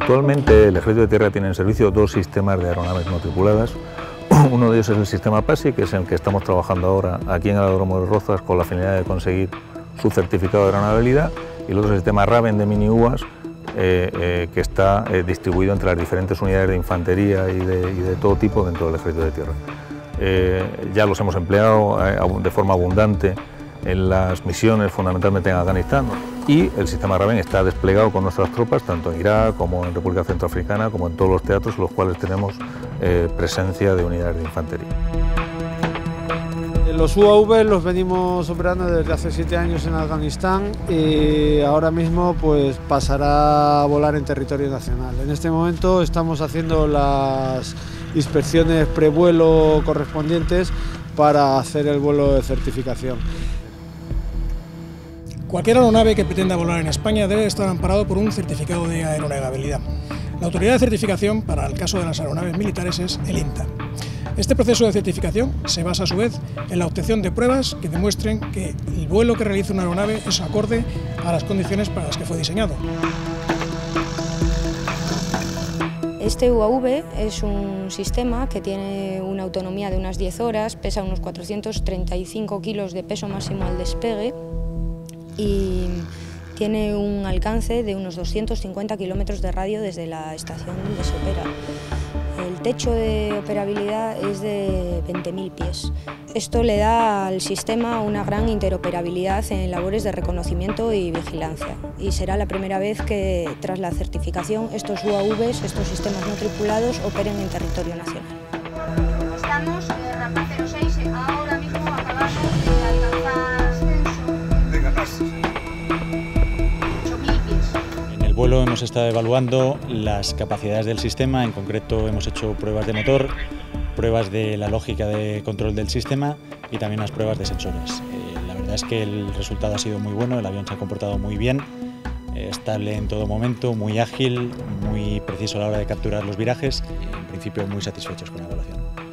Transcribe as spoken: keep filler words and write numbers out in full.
Actualmente el Ejército de Tierra tiene en servicio dos sistemas de aeronaves no tripuladas. Uno de ellos es el sistema PASI, que es en el que estamos trabajando ahora aquí en el Aeródromo de Rozas con la finalidad de conseguir su certificado de aeronavegabilidad, y el otro es el sistema Raven de mini uvas, eh, eh, que está eh, distribuido entre las diferentes unidades de infantería y de, y de todo tipo dentro del Ejército de Tierra. Eh, ya los hemos empleado eh, de forma abundante en las misiones, fundamentalmente en Afganistán, y el sistema Raven está desplegado con nuestras tropas tanto en Irak como en República Centroafricana, como en todos los teatros en los cuales tenemos eh, presencia de unidades de infantería. Los U A V los venimos operando desde hace siete años en Afganistán y ahora mismo pues pasará a volar en territorio nacional. En este momento estamos haciendo las inspecciones prevuelo correspondientes para hacer el vuelo de certificación. Cualquier aeronave que pretenda volar en España debe estar amparado por un certificado de aeronavegabilidad. La autoridad de certificación para el caso de las aeronaves militares es el INTA. Este proceso de certificación se basa a su vez en la obtención de pruebas que demuestren que el vuelo que realiza una aeronave es acorde a las condiciones para las que fue diseñado. Este U A V es un sistema que tiene una autonomía de unas diez horas, pesa unos cuatrocientos treinta y cinco kilos de peso máximo al despegue y tiene un alcance de unos doscientos cincuenta kilómetros de radio desde la estación donde se opera. El techo de operabilidad es de veinte mil pies. Esto le da al sistema una gran interoperabilidad en labores de reconocimiento y vigilancia, y será la primera vez que, tras la certificación, estos U A Vs, estos sistemas no tripulados, operen en territorio nacional. Estamos en rampa cero seis, ahora mismo acabamos de alcanzar ascenso. Venga, casi. En el vuelo hemos estado evaluando las capacidades del sistema, en concreto hemos hecho pruebas de motor, pruebas de la lógica de control del sistema y también unas pruebas de sensores. Eh, la verdad es que el resultado ha sido muy bueno, el avión se ha comportado muy bien, eh, estable en todo momento, muy ágil, muy preciso a la hora de capturar los virajes y en principio muy satisfechos con la evaluación.